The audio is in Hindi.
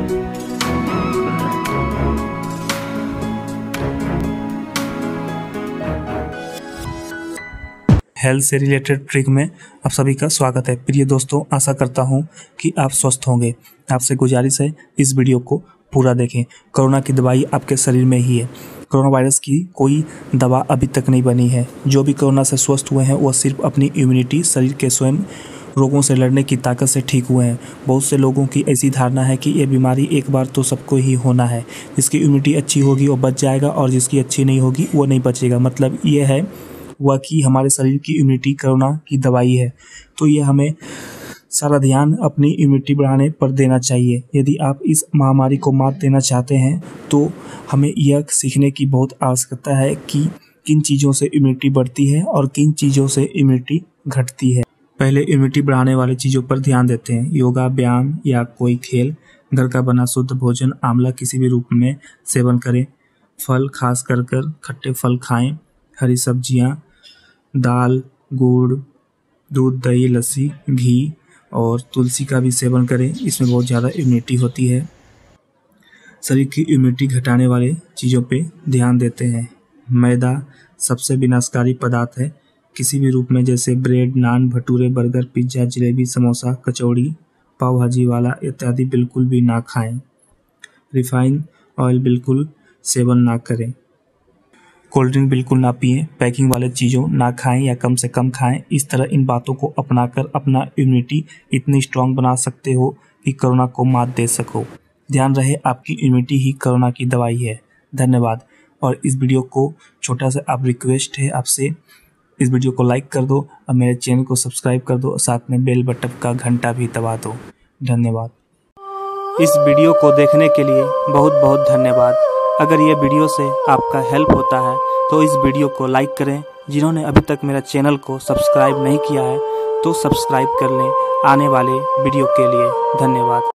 हेल्थ से रिलेटेड ट्रिक में आप सभी का स्वागत है। प्रिय दोस्तों, आशा करता हूं कि आप स्वस्थ होंगे। आपसे गुजारिश है इस वीडियो को पूरा देखें। कोरोना की दवाई आपके शरीर में ही है। कोरोना वायरस की कोई दवा अभी तक नहीं बनी है। जो भी कोरोना से स्वस्थ हुए हैं वह सिर्फ अपनी इम्यूनिटी, शरीर के स्वयं रोगों से लड़ने की ताकत से ठीक हुए हैं। बहुत से लोगों की ऐसी धारणा है कि ये बीमारी एक बार तो सबको ही होना है। जिसकी इम्यूनिटी अच्छी होगी वो बच जाएगा और जिसकी अच्छी नहीं होगी वो नहीं बचेगा। मतलब ये है वह कि हमारे शरीर की इम्यूनिटी कोरोना की दवाई है। तो ये हमें सारा ध्यान अपनी इम्यूनिटी बढ़ाने पर देना चाहिए। यदि आप इस महामारी को मात देना चाहते हैं तो हमें यह सीखने की बहुत आवश्यकता है कि किन चीज़ों से इम्यूनिटी बढ़ती है और किन चीज़ों से इम्यूनिटी घटती है। पहले इम्यूनिटी बढ़ाने वाली चीज़ों पर ध्यान देते हैं। योगा, व्यायाम या कोई खेल, घर का बना शुद्ध भोजन, आंवला किसी भी रूप में सेवन करें, फल खास कर खट्टे फल खाएं, हरी सब्जियां, दाल, गुड़, दूध, दही, लस्सी, घी और तुलसी का भी सेवन करें। इसमें बहुत ज़्यादा इम्यूनिटी होती है। शरीर की इम्यूनिटी घटाने वाले चीज़ों पे ध्यान देते हैं। मैदा सबसे विनाशकारी पदार्थ है। किसी भी रूप में जैसे bread, naan, bhature, burger, pizza, jalebi, samosa, kachori, pav bhaji वाला इत्यादि बिल्कुल भी ना खाएं। रिफाइन ऑयल बिल्कुल सेवन ना करें। कोल्ड ड्रिंक बिल्कुल ना पिएं। पैकिंग वाले चीज़ों ना खाएं या कम से कम खाएं। इस तरह इन बातों को अपनाकर अपना इम्यूनिटी इतनी स्ट्रांग बना सकते हो कि कोरोना को मात दे सको। ध्यान रहे आपकी इम्यूनिटी ही कोरोना की दवाई है। धन्यवाद। और इस वीडियो को छोटा सा आप रिक्वेस्ट है आपसे, इस वीडियो को लाइक कर दो और मेरे चैनल को सब्सक्राइब कर दो और साथ में बेल बटन का घंटा भी दबा दो। धन्यवाद। इस वीडियो को देखने के लिए बहुत बहुत धन्यवाद। अगर ये वीडियो से आपका हेल्प होता है तो इस वीडियो को लाइक करें। जिन्होंने अभी तक मेरा चैनल को सब्सक्राइब नहीं किया है तो सब्सक्राइब कर लें आने वाले वीडियो के लिए। धन्यवाद।